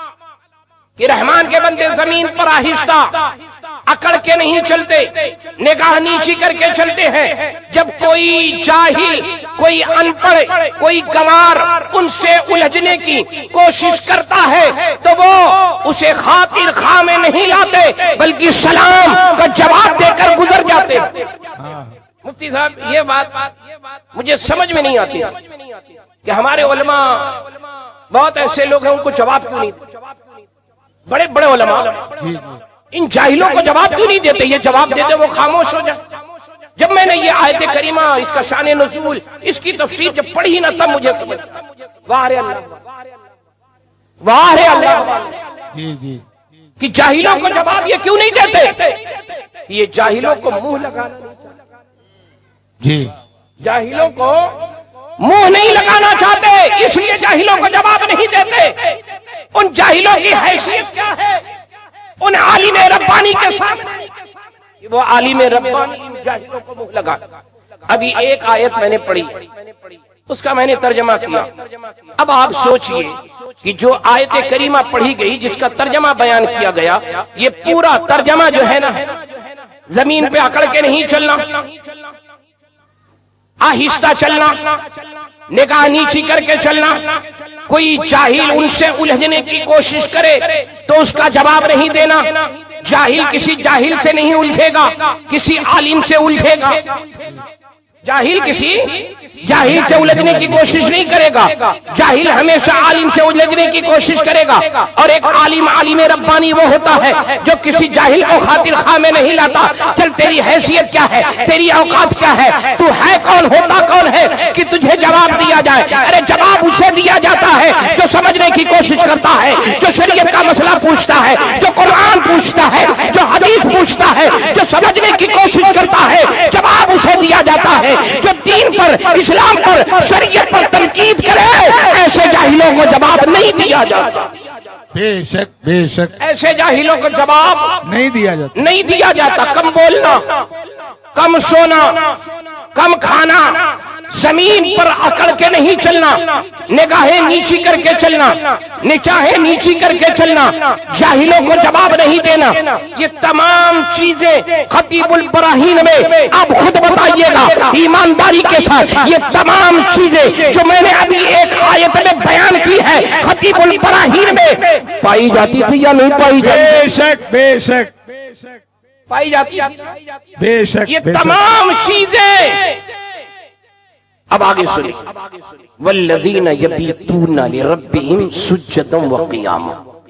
S2: کہ رحمان کے بندے زمین پر آہستہ اکڑ کے نہیں چلتے، نگاہ نیچی کر کے چلتے ہیں، جب کوئی جاہل، کوئی ان پڑھ، کوئی گنوار ان سے الجھنے کی کوشش کرتا ہے تو وہ اسے خاطر خواہ میں نہیں لاتے بلکہ سلام کا جواب دے کر گزر جاتے۔ مفتی صاحب یہ بات مجھے سمجھ میں نہیں آتی کہ ہمارے علماء بہت ایسے لوگ ہیں ان کو جواب کیوں نہیں دیتے، بڑے بڑے علماء ان جاہلوں کو جواب کیوں نہیں دیتے، یہ جواب دیتے وہ خاموش ہو جائے۔ جب میں نے یہ آیت کریمہ، اس کا شان نزول، اس کی تفسیر جب پڑھی نہ تب مجھے سمجھ، واہ رے اللہ، واہ رے اللہ،
S3: جی جی
S2: کہ جاہلوں کو جواب یہ کیوں نہیں دیتے، یہ جاہلوں کو منہ لگانا نہیں چاہتے،
S3: جی
S2: جاہلوں کو منہ نہیں لگانا چاہتے، اس لیے جاہلوں کو جواب نہیں دیتے۔ ان جاہلوں کی حیثیت کیا ہے ان عالم ربانی کے سامنے، وہ عالم ربانی ان جاہلوں کو منہ لگا۔ ابھی ایک آیت میں نے پڑھی، اس کا میں نے ترجمہ کیا۔ اب آپ سوچئے کہ جو آیت کریمہ پڑھی گئی جس کا ترجمہ بیان کیا گیا، یہ پورا ترجمہ جو ہے نا، زمین پہ اکڑ کے نہیں چلنا، آہستہ چلنا، نگاہ نیچی کر کے چلنا، کوئی جاہل ان سے الجھنے کی کوشش کرے تو اس کا جواب نہیں دینا، جاہل کسی جاہل سے نہیں الجھے گا، کسی عالم سے الجھے گا، جاہل کسی جاہل سے الجھنے کی کوشش نہیں کرے گا، جاہل ہمیشہ عالم سے الجھنے کی کوشش کرے گا، اور ایک عالم ربانی وہ ہوتا ہے جو کسی جاہل کو خاطر خواہ میں نہیں لاتا۔ چل تیری حیثیت کیا ہے، تیری اوقات کیا ہے، تو ہے کون، ہوتا کون ہے کہ تجھے جواب دیا جائے؟ ارے جواب اسے دیا جاتا ہے جو سمجھنے کی کوشش کرتا ہے، جو شریعت کا مسئلہ پوچھتا ہے، جو قرآن پوچھتا ہے، جو حدیث پوچھتا ہے، جو سمجھنے کی کوشش کرتا ہے، جواب اسے دیا جاتا ہے۔ جو دین پر، اسلام پر، شریعت پر تنقید کرے ایسے جاہلوں کو جواب نہیں دیا جاتا،
S3: بے شک بے شک،
S2: ایسے جاہلوں کو جواب
S3: نہیں دیا جاتا،
S2: نہیں دیا جاتا۔ کم بولنا، کم سونا، کم کھانا، زمین پر اکڑ کے نہیں چلنا، نگاہیں نیچی کر کے چلنا، نگاہیں نیچی کر کے چلنا، جاہلوں کو جواب نہیں دینا، یہ تمام چیزیں خطیب البراہین میں آپ خود بتائیے گا ایمانداری کے ساتھ، یہ تمام چیزیں جو میں نے ابھی ایک آیت میں بیان کی ہے خطیب البراہین میں پائی جاتی تھی یا نہیں پائی جاتی؟
S3: بے شک بے شک
S2: پائی جاتی
S3: بے شک،
S2: یہ تمام چیزیں۔ اب آگے سنیں، والذین یبیتون لربہم سجدا وقیاما۔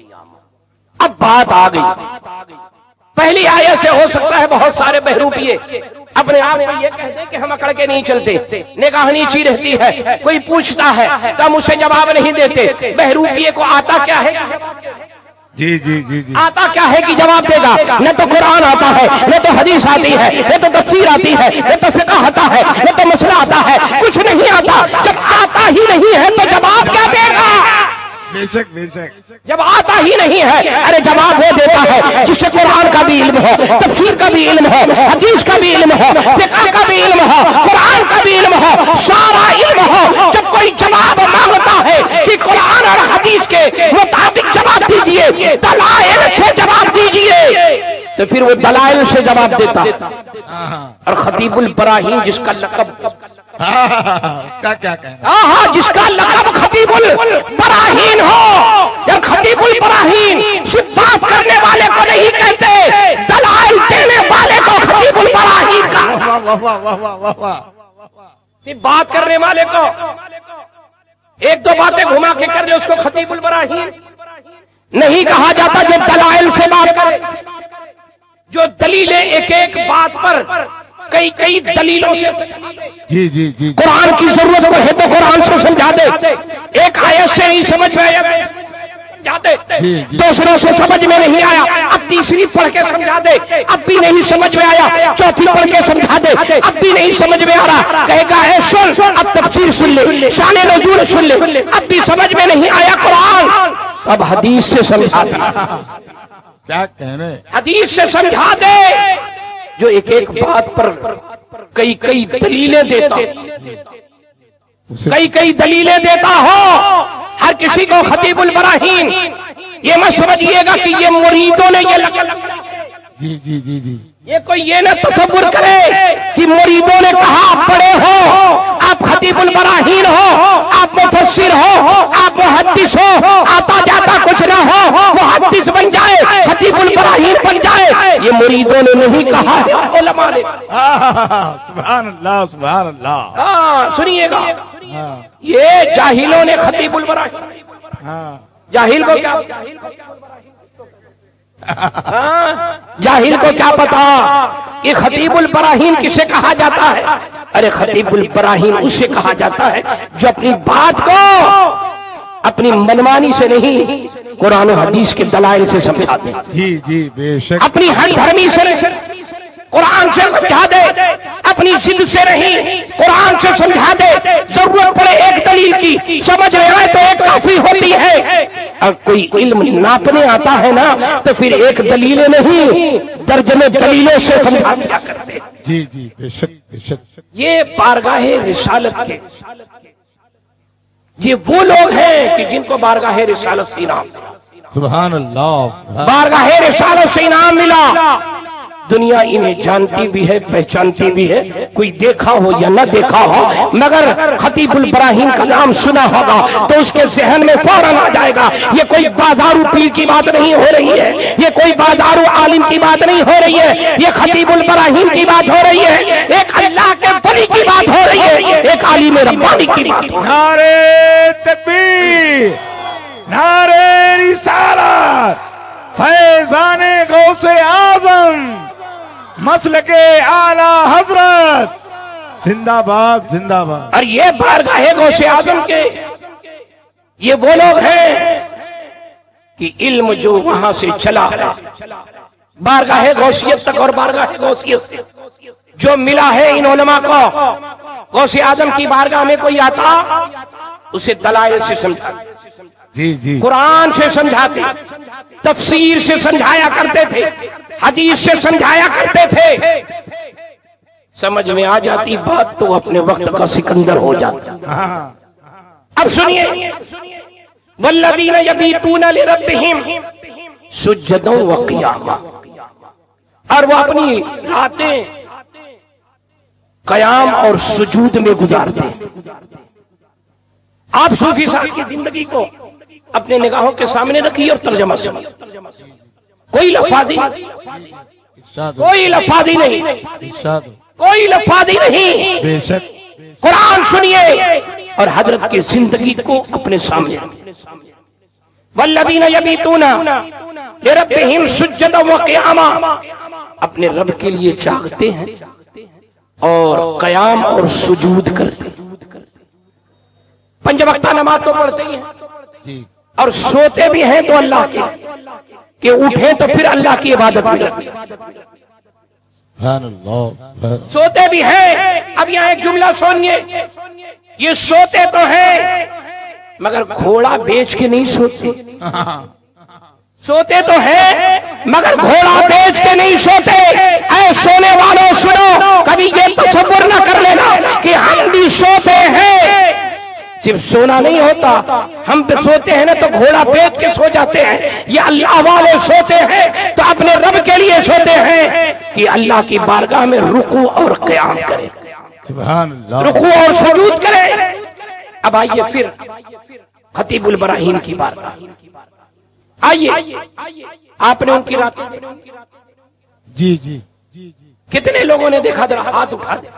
S2: اب بات آ گئی، پہلی آیت سے ہو سکتا ہے بہت سارے بہروپیے اپنے آپ کو یہ کہتے ہیں کہ ہم اکڑ کے نہیں چلتے، نگاہ نیچی رہتی ہے، کوئی پوچھتا ہے تو ہم اسے جواب نہیں دیتے۔ بہروپیے کو آتا کیا ہے،
S3: جی جی جی جی،
S2: آتا کیا ہے کہ جواب دے گا؟ نہ تو قرآن آتا ہے، نہ تو حدیث آتی ہے، نہ تو تفسیر آتی ہے، نہ تو فقہ آتا ہے، نہ تو مسئلہ آتا ہے، کچھ نہیں آتا۔ جب آتا ہی نہیں ہے تو جواب کیا دے گا؟
S3: بے شک بے شک،
S2: جب آتا ہی نہیں ہے، ارے جواب وہ دیتا ہے جسے قرآن کا بھی علم ہو، تفسیر کا بھی علم ہو، حدیث کا بھی علم ہو، فقہ کا بھی تو پھر وہ دلائل سے جواب دیتا. اور خطیب البراہیم جس کا لقب جس کا لقب خطیب البراہیم ہو، جب خطیب البراہیم صرف بات کرنے والے کو نہیں کہتے، دلائل دینے والے کو خطیب البراہیم کا. صرف بات کرنے والے کو ایک دو باتیں گھما کے کر لے اس کو خطیب البراہیم نہیں کہا جاتا. جو دلائل سے بات کرے، جو دلیلیں ایک ایک بات پر کئی کئی دلیلوں سے
S3: جی جی جی
S2: قرآن کی ضرورت ہے تو قرآن سے سمجھا دے. ایک آیت سے نہیں سمجھ میں آیا دوسروں سے سمجھ میں نہیں آیا، اب تیسری پڑھ کے سمجھا دے، اب بھی نہیں سمجھ میں آیا، چوتھی پڑھ کے سمجھا دے، اب بھی نہیں سمجھ میں آ رہا، کہے گا اے سن اب تفسیر سن لے، شان نزول سن لے، اب بھی سمجھ میں نہیں آیا قرآن، اب حدیث سے سمجھا دے.
S3: کیا کہنے،
S2: حدیث سے سمجھا دے جو ایک ایک بات پر کئی کئی دلیلیں دیتا، کئی کئی دلیلیں دیتا ہو. ہر کسی کو خطیب البراہیم یہ مت سمجھیے گا کہ یہ مریدوں نے یہ لقب.
S3: جی جی جی جی
S2: یہ کوئی یہ نہ تصور کرے کہ مریدوں نے کہا آپ پڑھے ہو، آپ خطیب البراہیم ہو، آپ مفسر ہو، آپ محدث ہو، آتا جاتا کچھ نہ ہو، محدث بن جائے، خطیب البراہیم بن جائے. یہ مریدوں نے نہیں کہا ہے، علماء نے.
S3: سبحان اللہ سبحان اللہ.
S2: ہاں سنیے گا، یہ جاہلوں نے خطیب البراہیم، جاہل کو کیا جاہل کو کیا پتا کہ خطیب البراہیم کسے کہا جاتا ہے. ارے خطیب البراہیم اسے کہا جاتا ہے جو اپنی بات کو اپنی منمانی سے نہیں قرآن و حدیث کے دلائل سے سمجھاتے.
S3: جی جی بے شک.
S2: اپنی ہر دھرمی سے قرآن سے سمجھا دے، اپنی ضد سے نہیں قرآن سے سمجھا دے. ضرورت پڑے ایک دلیل کی سمجھ میں آئے تو ایک کافی ہوتی ہے. اور کوئی علم ناپنے آتا ہے نا تو پھر ایک دلیل نہیں درجنے دلیلوں سے سمجھا دیا کرتے.
S3: جی جی بے شک بے شک.
S2: یہ بارگاہ رسالت کے یہ وہ لوگ ہیں کہ جن کو بارگاہ رسالت سے انعام،
S3: سبحان اللہ.
S2: بارگاہ رسالت سے انعام ملا. دنیا انہیں جانتی بھی ہے، پہچانتی بھی ہے، کوئی دیکھا ہو یا نہ دیکھا ہو، مگر خطیب البراہیم کا نام سنا ہوگا تو اس کے ذہن میں فوراً آ جائے گا یہ کوئی بازارو پیر کی بات نہیں ہو رہی ہے، یہ کوئی بازارو عالم کی بات نہیں ہو رہی ہے، یہ خطیب البراہیم کی بات ہو رہی ہے، ایک اللہ کے ولی کی بات ہو رہی ہے، ایک عالم ربانی کی بات ہو رہی ہے.
S3: نعرے تکبیر، نعرے رسالت، فیضان غوث اعظم، مسلک اعلی حضرت، زندہ باد زندہ باد.
S2: اور یہ بارگاہ غوث اعظم کے یہ وہ لوگ ہیں کہ علم جو وہاں سے چلا ہے بارگاہ غوثیت تک اور بارگاہ غوثیت سے جو ملا ہے ان علماء کو، غوث اعظم کی بارگاہ میں کوئی آتا اسے دلائل سے سمجھا،
S3: جی جی
S2: قرآن سے سمجھاتے، تفسیر سے سمجھایا کرتے تھے، حدیث سے سمجھایا کرتے تھے. سمجھ میں آ جاتی بات تو اپنے وقت کا سکندر ہو جاتا. اب سنیے، والذین یبیتون لربہم سجدا وقیاما، اور وہ اپنی راتیں قیام اور سجود میں گزارتے. آپ صوفی صاحب کی زندگی کو اپنے نگاہوں کے سامنے رکھیے اور ترجمہ سنیے. کوئی لفاظی کوئی لفاظی نہیں، کوئی لفاظی نہیں،
S3: بے شک.
S2: قرآن سنیے اور حضرت کی زندگی کو اپنے سامنے. والذین یبیتون لربہم سجدا وقیاما، اپنے رب کے لیے جاگتے ہیں اور قیام اور سجود کرتے. 5 وقتہ نماز تو پڑھتے ہی ہیں اور سوتے بھی ہیں تو اللہ کے کہ اٹھیں تو پھر اللہ کی عبادت میں لگتے. سوتے بھی ہیں. اب یہاں ایک جملہ سنیے، یہ سوتے تو ہیں مگر گھوڑا بیچ کے نہیں سوتے. سوتے تو ہیں مگر گھوڑا بیچ کے نہیں سوتے. اے سونے والوں سنو، کبھی یہ تصور نہ کر لینا کہ ہم بھی سوتے ہیں. صرف سونا نہیں ہوتا، ہم پہ سوتے ہیں نا تو گھوڑا بیچ کے سو جاتے ہیں. یہ اللہ والے سوتے ہیں تو اپنے رب کے لیے سوتے سوچتے ہیں کہ اللہ کی بارگاہ میں رکوع اور قیام کریں،
S3: سبحان اللہ،
S2: رکوع اور سجود کریں۔ اب آئیے پھر خطیب البراہیم کی بارگاہ، آئیے آپ نے ان کی راتیں
S3: جی جی
S2: کتنے لوگوں نے دیکھا؟ ذرا ہاتھ اٹھا دیں،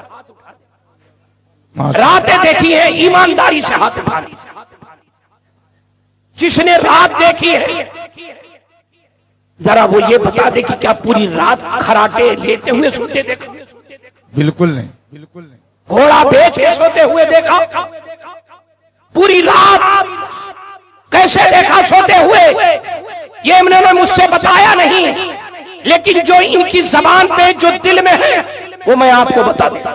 S2: راتیں دیکھی ہیں، ایمانداری سے ہاتھ اٹھا دیں۔ جس نے رات دیکھی ہے ذرا وہ یہ بتا دے کہ کیا پوری رات کھراٹے لیتے ہوئے سوتے دیکھا؟
S3: بالکل نہیں، بالکل نہیں۔
S2: گھوڑا بیچ کے سوتے ہوئے دیکھا؟ پوری رات کیسے دیکھا سوتے ہوئے؟ یہ انہوں نے مجھ سے بتایا نہیں، لیکن جو ان کی زبان پہ جو دل میں ہے وہ میں آپ کو بتا دوں۔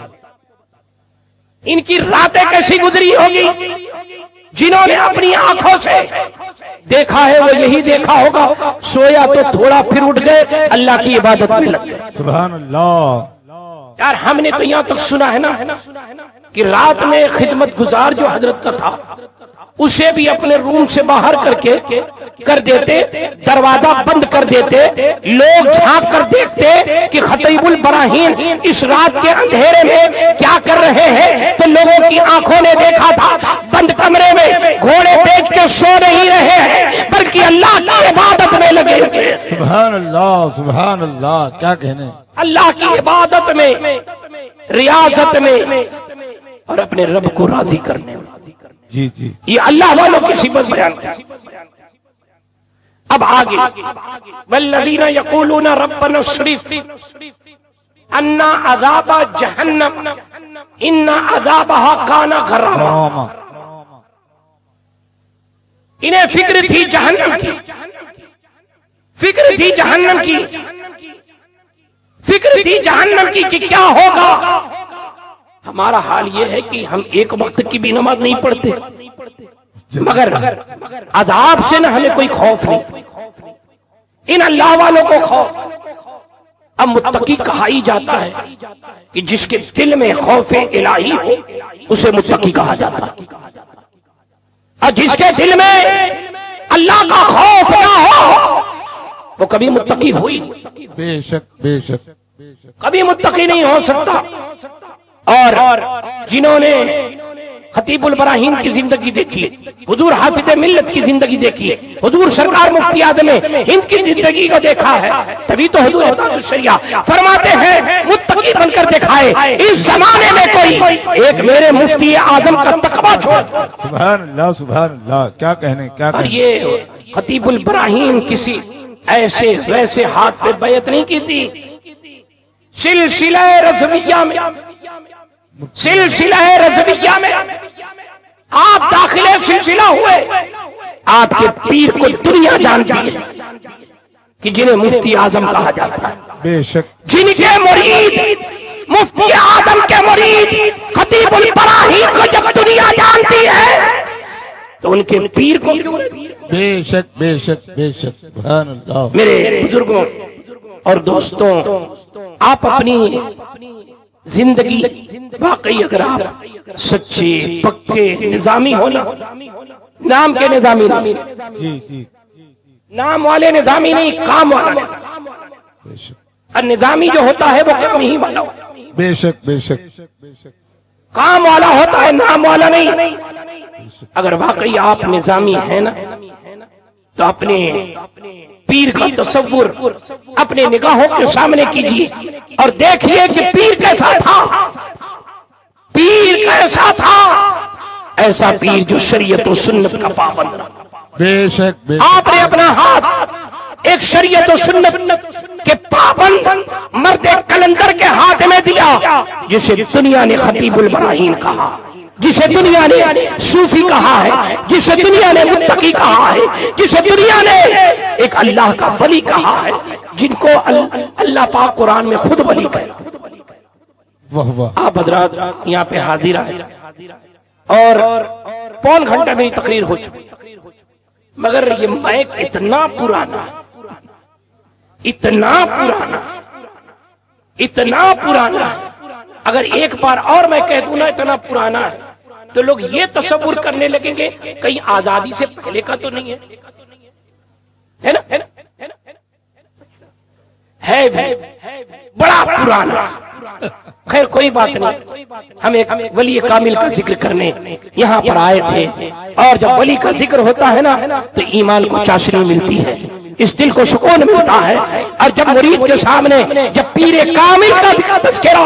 S2: ان کی راتیں کیسی گزری ہوگی؟ جنہوں نے اپنی آنکھوں سے دیکھا ہے وہ یہی دیکھا ہوگا، سویا تو تھوڑا پھر اٹھ گئے، اللہ کی عبادت میں لگ گئے۔
S3: سبحان اللہ۔
S2: یار ہم نے تو یہاں تک سنا ہے نا کہ رات میں خدمت گزار جو حضرت کا تھا اسے بھی اپنے روم سے باہر کر دیتے، دروازہ بند کر دیتے، لوگ جھانک کر دیکھتے کہ خطیب البراہیم اس رات کے اندھیرے میں کیا کر رہے ہیں، تو لوگوں کی آنکھوں نے دیکھا تھا بند کمرے میں گھوڑے بیچ کے سو نہیں رہے ہیں بلکہ اللہ کی عبادت میں لگے ہوئے۔
S3: سبحان اللہ، سبحان اللہ، کیا کہنے،
S2: اللہ کی عبادت میں، ریاضت میں، اور اپنے رب کو راضی کرنے میں۔
S3: جی جی،
S2: یہ اللہ والوں کی صفت بیان کی۔ اب آگے والذین یقولون ربنا اصرف عنا عذاب جہنم ان عذابها کان غراما۔ انہیں فکر تھی جہنم کی، فکر تھی جہنم کی، فکر تھی جہنم کی کہ کیا ہوگا۔ ہمارا حال یہ ہے کہ ہم ایک وقت کی بھی نماز نہیں پڑھتے، مگر عذاب سے نہ ہمیں کوئی خوف نہیں، ان اللہ والوں کو خوف۔ اب متقی کہا ہی جاتا ہے کہ جس کے دل میں خوف الہی ہو اسے متقی کہا جاتا ہے، اور جس کے دل میں اللہ کا خوف نہ ہو وہ کبھی متقی ہوئی،
S3: بے شک بے شک،
S2: کبھی متقی نہیں ہو سکتا۔ اور جنہوں نے خطیب البراہیم کی زندگی دیکھی، حضور حافظ ملت کی زندگی دیکھی، حضور سرکار مفتی اعظم ہند کی زندگی کو دیکھا ہے، تبھی تو حضور حضرت الشریعہ فرماتے ہیں متقی بن کر دکھائے اس زمانے میں کوئی ایک میرے مفتی اعظم کا تقویٰ چھوڑ۔
S3: سبحان اللہ، سبحان اللہ، کیا کہنے، کیا
S2: اور
S3: کہنے۔
S2: یہ خطیب البراہیم کسی ایسے ویسے ہاتھ پہ بیعت نہیں کی تھی، سلسلہ رضویہ میں، سلسلہ رضویہ میں آپ داخل سلسلہ ہوئے، آپ کے پیر کو دنیا جانتی ہے کہ جنہیں مفتی اعظم کہا جاتا ہے،
S3: بے شک،
S2: جن کے مرید مفتی اعظم کے مرید خطیب البراہیم کو جب دنیا جانتی ہے تو ان کے پیر کو کیوں نہیں؟
S3: بے شک بے شک بے شک، سبحان اللہ۔
S2: میرے بزرگوں اور دوستوں، آپ اپنی زندگی واقعی اگر آپ سچے پکے نظامی ہونا، نام کے نظامی نہیں،
S3: جی جی،
S2: نام والے نظامی نہیں، کام والا نظامی،
S3: بے شک
S2: اور نظامی جو ہوتا ہے وہ کام ہی والا ہوتا ہے،
S3: بے شک بے شک بے شک،
S2: کام والا ہوتا ہے، نام والا نہیں۔ اگر واقعی آپ نظامی ہیں نا تو اپنے پیر کا تصور اپنے نگاہوں کے سامنے کیجئے اور دیکھیے کہ پیر کیسا تھا، پیر کیسا تھا، ایسا پیر جو شریعت و سنت کا پابند رہا۔
S3: بے شک بے شک،
S2: آپ نے اپنا ہاتھ ایک شریعت و سنت کے پابند مرد کلندر کے ہاتھ میں دیا، جسے دنیا نے خطیب البراہیم کہا، جسے دنیا نے صوفی کہا ہے، جسے دنیا نے متقی کہا ہے، جسے دنیا نے ایک اللہ کا ولی کہا ہے، جن کو اللہ پاک قرآن میں خود ولی کہا۔
S3: واہ واہ،
S2: آپ حضرات یہاں پہ حاضر آئے اور پون گھنٹے میں تقریر ہو چکی، مگر یہ مائک اتنا پرانا، اتنا پرانا، اتنا پرانا، اگر ایک بار اور میں کہہ دوں نا اتنا پرانا ہے تو لوگ یہ تصور کرنے لگیں گے کہیں آزادی سے پہلے کا تو نہیں ہے، ہے نا؟ ہے بھی بڑا پرانا. خیر کوئی بات نہیں, ہم ایک ولی کامل کا ذکر کرنے یہاں پر آئے تھے, اور جب ولی کا ذکر ہوتا ہے نا تو ایمان کو چاشنی ملتی ہے, اس دل کو سکون ملتا ہے. اور جب مرید کے سامنے جب پیر کامل کا تذکرہ,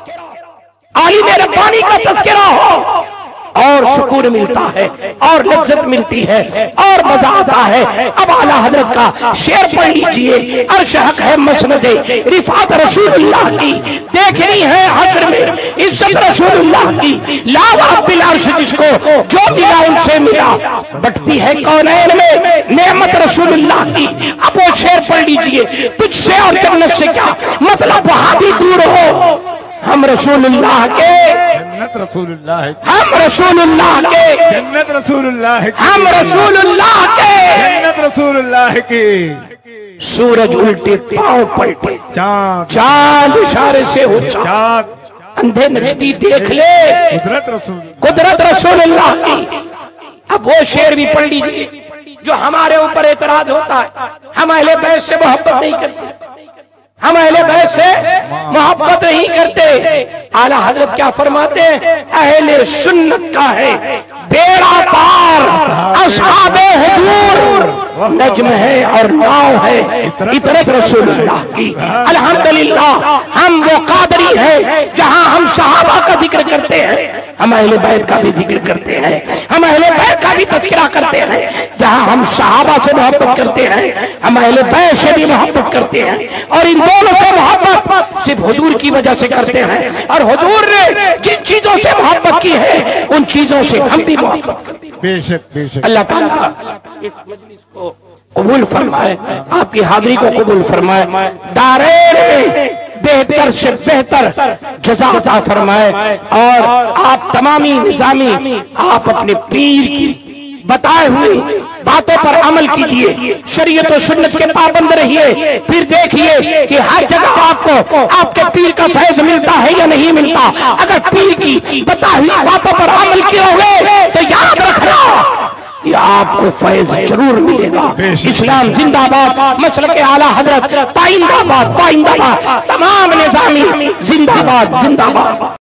S2: عالم ربانی کا تذکرہ ہو, اور سکون ملتا ہے اور لذت ملتی ہے اور مزہ آتا ہے. اب اعلیٰ حضرت کا شعر پڑھ لیجئے, عرش حق ہے مسند رفعت رسول اللہ کی, دیکھنی ہے حشر میں عزت رسول اللہ کی, لاوا بالعرش جس کو جو دیا ان سے ملا, بٹتی ہے کونین میں نعمت رسول اللہ کی. اب وہ شعر پڑھ لیجئے, تجھ سے اور جنت سے کیا مطلب, وہاں بھی دور ہو, ہم رسول اللہ کے
S3: جنت رسول اللہ ہے,
S2: ہم رسول اللہ کے
S3: جنت رسول اللہ ہے,
S2: ہم رسول اللہ کے
S3: جنت رسول اللہ کی.
S2: سورج الٹے پاؤں پلٹے,
S3: چاند
S2: چاند اشارے سے ہو چاند,
S3: چاند
S2: اندھے نچتی دیکھ لے
S3: قدرت رسول,
S2: قدرت رسول اللہ کی. اب وہ شعر بھی پڑھ لیجیے جو ہمارے اوپر اعتراض ہوتا ہے, ہم اہل بیت سے محبت نہیں کرتے, ہم اہل بیت سے محبت نہیں کرتے. اعلیٰ حضرت کیا فرماتے ہیں, اہل سنت کا ہے بیڑا پار اصحاب حضور, نجم ہے اور ناؤ ہے اطرت رسول اللہ کی. الحمدللہ ہم وہ قادری ہیں جہاں ہم صحابہ کا ذکر کرتے ہیں, ہم اہل بیت کا بھی ذکر کرتے ہیں, ہم اہل بیت کا بھی تذکرہ کرتے ہیں. جہاں ہم صحابہ سے محبت کرتے ہیں, ہم اہل بیت سے بھی محبت کرتے ہیں, اور ان دونوں سے محبت صرف حضور کی وجہ سے کرتے ہیں. اور حضور نے جن چیزوں سے محبت کی ہے ان چیزوں سے ہم بھی محبت کرتے ہیں.
S3: بے شک بے شک.
S2: اللہ تعالیٰ اس مجلس کو قبول فرمائے, آپ کی حاضری کو قبول فرمائے, دارین میں بہتر سے بہتر جزا عطا فرمائے, اور آپ تمامی نظامی آپ اپنے پیر کی بتائے ہوئے باتوں پر عمل کیجئے, شریعت و سنت کے پابند رہیے. پھر دیکھیے کہ ہر جگہ آپ کو آپ کے پیر کا فیض ملتا ہے یا نہیں ملتا. اگر پیر کی بتائی ہوئی باتوں پر عمل کیے ہوئے تو یاد رکھنا کہ آپ کو فیض ضرور ملے گا. اسلام زندہ باد, مسلک اعلیٰ حضرت پائندہ باد, پائندہ باد, تمام نظامی زندہ باد, زندہ باد.